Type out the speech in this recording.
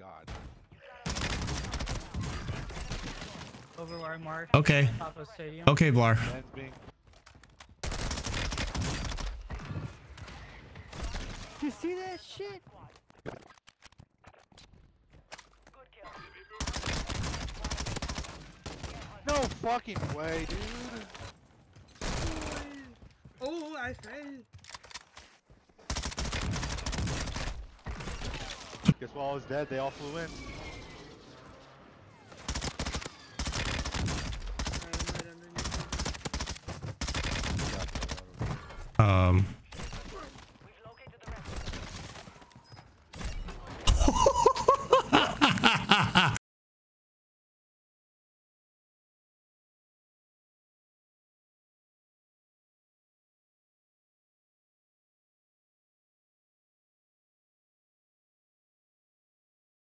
god. Over where I marked. Okay. Top of stadium. Okay, Blar. Man's being. You see that shit? No fucking way, dude. Oh, I fell. Guess while I was dead, they all flew in.